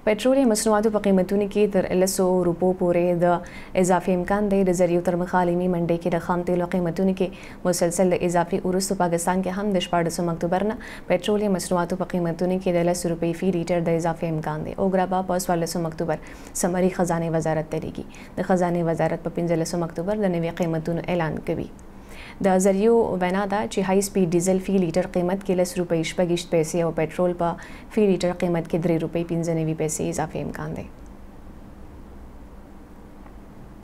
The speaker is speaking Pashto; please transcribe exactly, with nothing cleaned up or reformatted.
पेट्रोल या मसनूआतों په قیمتونو کې تر لسو روپو پورې د اضافي امکان دی. د ذریعو تر مخ عالمي منډۍ کې د خام تیلو قیمتونو کې مسلسل د اضافي وروسته پاکستان کې هم د شپاړسم اکتوبر نه पेट्रोल या मसनूआतों په قیمتونو کې د لسو روپۍ فی لیټر د اضافي امکان دی. اوګرا په څوارلسم اکتوبر سمري خزانه وزارت تریږي. د خزانه وزارت په پنځلسم اکتوبر د نوي قیمتونو اعلان کوي. د ذریعو وینا ده چې های سپیډ ډیزل فی لیټر قیمت کې لس روپۍ شپږ پیسې او पेट्रोल په فی لیټر قیمت کې درې روپۍ پنځه نوي پیسې اضافي امکان دی.